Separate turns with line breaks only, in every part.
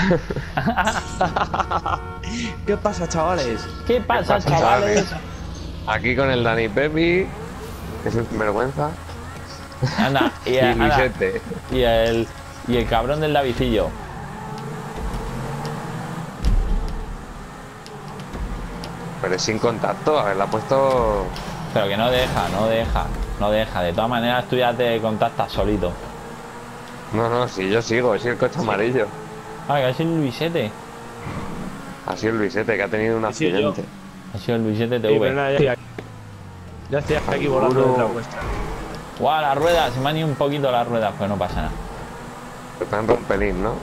¿Qué pasa, chavales?
¿Qué pasa, chavales?
Aquí con el Dani Pepi, que es un sinvergüenza.
Anda,
Y Luisete.
y el cabrón del Davidillo.
Pero es sin contacto, haberla puesto.
Pero que no deja. De todas maneras tú ya te contactas solito.
No, si yo sigo, es el coche amarillo.
Ah, que ha sido el Luisete.
Ha sido el Luisete, que ha tenido un
Sí,
accidente.
Ha sido el Luisete
Sí, pero
TV.
nada, ya estoy aquí volando detrás vuestra.
Guau, las ruedas, se me han ido un poquito las ruedas, pues no pasa nada.
Está en rompelín, ¿no?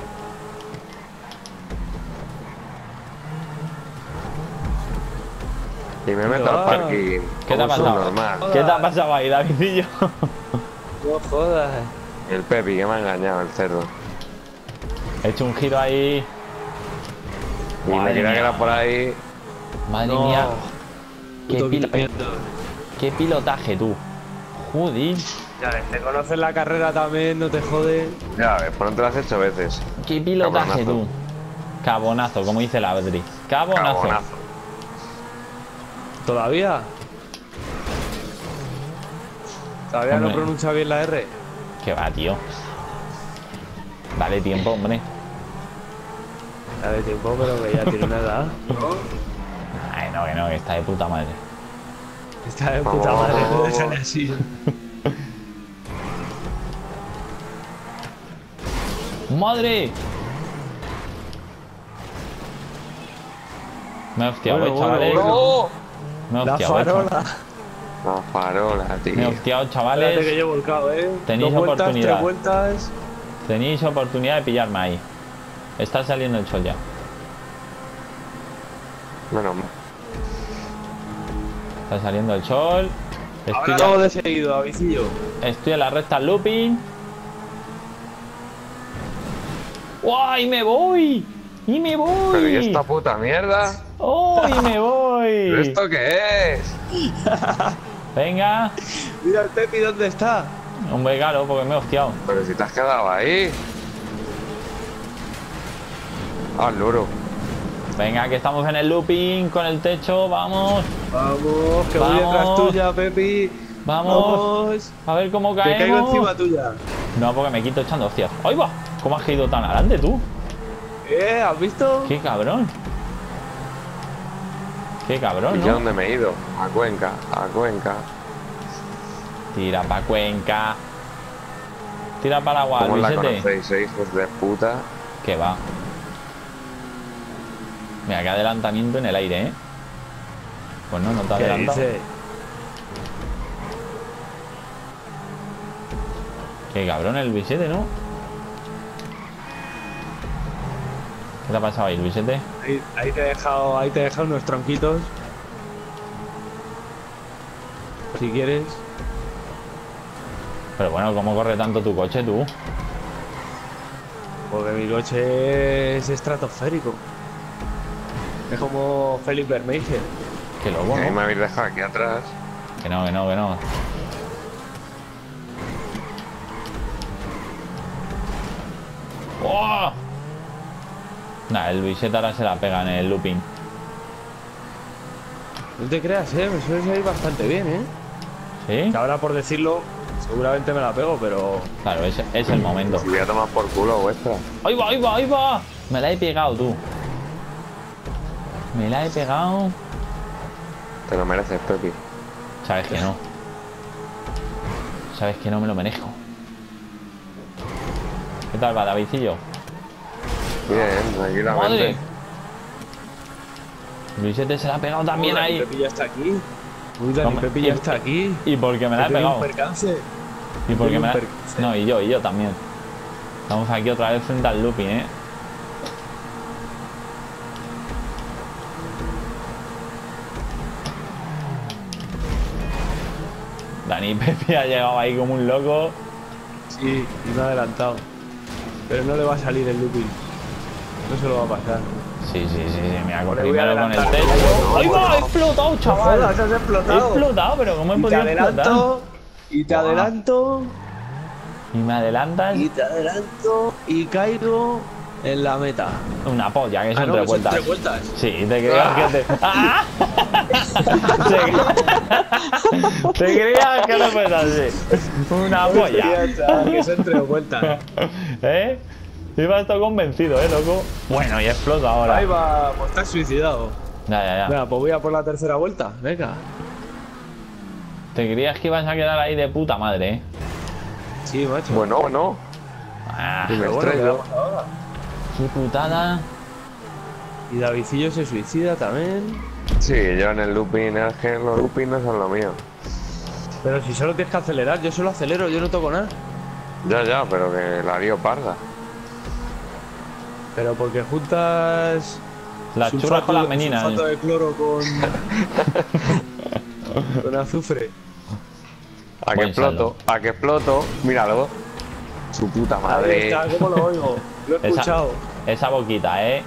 Y me meto al parking.
¿Qué te ha pasado?
Normal.
¿Qué te ha pasado ahí, Davidillo?
No jodas.
El Pepi, que me ha engañado, el cerdo.
He hecho un giro ahí.
Y me
Madre
creía
mía.
que era por ahí.
Madre
No.
mía.
Puto quitamiento.
Qué pilotaje, tú. Joder.
Ya ves, te conoces la carrera también, no te jode.
Ya ves, pues no te lo has hecho veces.
Qué pilotaje,
Cabonazo.
tú. Cabonazo, como dice la Adri. Cabonazo.
Cabonazo.
¿Todavía? ¿Todavía
Hombre.
no pronuncia bien la R?
Qué va, tío. Dale tiempo, hombre.
Dale tiempo, pero que ya tiene una edad.
Ay, no, que está de puta madre.
Está de puta madre, no te sale así.
¡Madre! Me he hostiado,
Bueno,
chavales.
¡No!
Me he
La
hostiado,
farola.
La farola, tío.
Me he hostiado,
Espérate que
chavales.
yo he volcado,
Tenéis
2 vueltas,
oportunidad.
3 vueltas.
Tenéis oportunidad de pillarme ahí. Está saliendo el sol ya.
Menos mal.
Está saliendo el sol.
Ahora todo de seguido, avicillo.
Estoy en la recta looping. ¡Guau! ¡Y me voy! ¡Y me voy!
Pero ¿y esta puta mierda?
¡Oh! ¡Y me voy!
¿Pero esto qué es?
Venga.
Mira el Pepi, ¿dónde está?
Hombre, claro, porque me he hostiado.
Pero si te has quedado ahí. Al loro.
Venga, que estamos en el looping con el techo. Vamos.
Vamos, que voy
Vamos.
detrás tuya, Pepi.
Vamos. A ver cómo
Que
caemos.
caigo encima tuya.
No, porque me quito echando hostias. ¡Ahí va! ¿Cómo has caído tan adelante tú?
¿Has visto?
¡Qué cabrón! ¡Qué cabrón,
¿Y yo
¿no?
dónde me he ido? A Cuenca, a Cuenca.
Tira pa' Cuenca. Tira para el agua,
¿Cómo la
Luisete.
conocéis, hijos de puta?
Que va. Mira, qué adelantamiento en el aire, ¿eh? Pues no te ha
¿Qué
adelantado.
dice?
Qué cabrón el Luisete, ¿no? ¿Qué te ha pasado ahí, Luisete?
Ahí te he dejado unos tronquitos. Si quieres.
Pero bueno, ¿cómo corre tanto tu coche, tú?
Porque mi coche es estratosférico. Es como Félix Vermeijer.
Qué loco,
Ahí
¿no?
me habéis dejado aquí atrás.
Que no, que no, que no. ¡Oh! Nah, el Luisete ahora se la pega en el looping.
No te creas, me suele salir bastante bien,
¿Sí?
Que ahora por decirlo, seguramente me la pego, pero.
Claro, es el momento.
Si voy a tomar por culo vuestra.
¡Ahí va, ahí va, ahí va! Me la he pegado, tú. Me la he pegado.
Te lo mereces, Pepi.
Sabes que no. Sabes que no me lo merezco. ¿Qué tal va, Davidcillo?
Bien, tranquilamente.
¡Madre! Luisete se la ha pegado también
Uy,
ahí.
Pepi ya está aquí. Uy, Dani
Hombre,
Pepi ya está aquí.
Y porque me la he
He tenido
pegado.
un percance.
Y porque
Tengo
me
un
la...
percance.
No, y yo también. Estamos aquí otra vez frente al looping, ¿eh? Dani Pepe ha llegado ahí como un loco.
Sí, y me ha adelantado. Pero no le va a salir el looping. No se lo va a pasar.
Sí, mira,
Le voy a
primero con el
adelantar.
techo. ¡Ay, va! ¡He explotado, chaval!
Joder, has
He
explotado.
explotado, pero ¿cómo he
Y te
podido explotar?
adelanto. Y te
Buah.
adelanto.
Y me adelantas.
Y te adelanto. Y caigo. en la meta.
Una polla, que son
no,
tres
que son
vueltas.
3 vueltas.
Sí, te creías que te. ¡Ah! Te creías que no fue así. Una polla.
Que son 3 vueltas.
¿Eh? Ibas todo convencido, loco. Bueno, y explota ahora.
Ahí va, pues estás suicidado.
Ya.
Venga, pues voy a por la tercera vuelta. Venga.
Te creías que ibas a quedar ahí de puta madre, ¿eh?
Sí, macho.
Bueno.
Ah,
Y me
Pero bueno,
estrello.
quedamos ahora.
qué putada.
Y Davidcillo se suicida también.
Sí, yo en el looping, es que los loopings no son lo mío.
Pero si solo tienes que acelerar, yo solo acelero, yo no toco nada.
Ya, pero que la lío parda.
Pero porque juntas
Las churras con las meninas.
sulfato de cloro con azufre.
A que
Buen
exploto, a que exploto. Míralo. Su puta
Ahí
madre.
está, ¿cómo lo oigo? Lo he escuchado.
Esa boquita, ¿eh?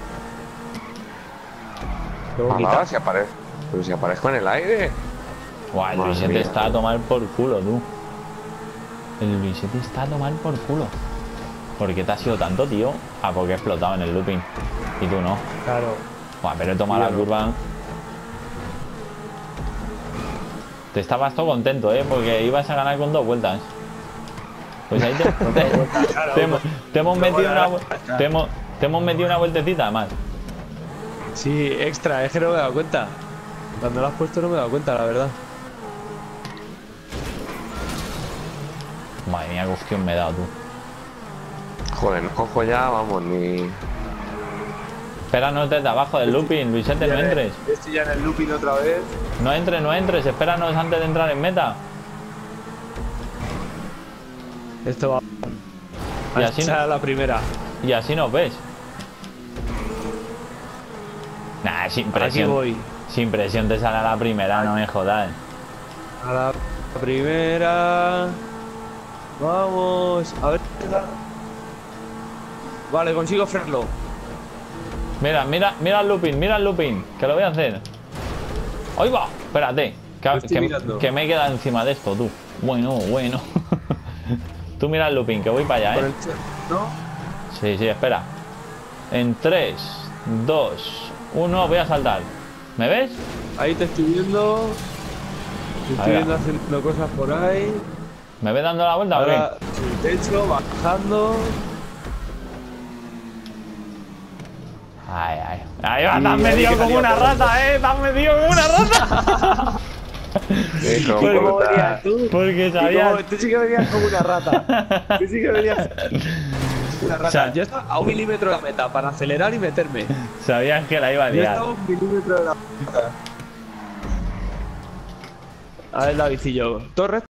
Qué bonita.
Ojalá, si aparezco. Pero si aparezco en el aire.
Buah, el
Madre
Luisete
mía.
está a tomar por culo, tú. El Luisete está a tomar por culo. ¿Por qué te ha sido tanto, tío? Ah, porque he explotado en el looping. Y tú no.
Claro.
Buah, pero he tomado la curva. Te estabas todo contento, porque ibas a ganar con 2 vueltas. Pues ahí te hemos metido te hemos metido una vueltecita más.
Sí, extra, es que no me he dado cuenta. Cuando lo has puesto no me he dado cuenta, la verdad.
Madre mía, qué opción me he dado tú.
Joder, no cojo ya, vamos, ni.
Espéranos desde abajo del looping, Luisete, no entres.
Estoy ya en el looping otra vez.
No entres, espéranos antes de entrar en meta.
Esto va.
Y así,
Esa la primera.
y así nos ves. Nah, sin
Aquí
presión.
voy.
Sin presión te sale a la primera, no me jodas.
A la primera. Vamos. A ver. Vale, consigo frenarlo.
Mira el looping, que lo voy a hacer. ¡Ahí va! Espérate,
Lo estoy mirando.
que me he quedado encima de esto, tú. Bueno. Tú mira el looping, que voy para allá,
Por
¿eh?
el ¿no?
Sí, espera. En 3, 2, 1, voy a saltar. ¿Me ves?
Ahí te estoy viendo. Te estoy
Ahí va.
viendo haciendo cosas por ahí.
¿Me ves dando la vuelta o qué?
Ahora el techo, bajando.
Ay. Ahí va,
Y
te has
ahí
metido
que
como
salía
una
por
rata, te has metido como una rata.
Hijo
¿Cómo
puta.
venías tú?
Porque
Y
sabías.
como- Tú sí que venías como una rata. Tú sí que venías una rata.
O sea,
Yo estaba a 1 milímetro de la meta para acelerar y meterme.
Sabías que la iba a
Yo
liar.
estaba a 1 milímetro de la meta. A ver, Davidcillo. Torres.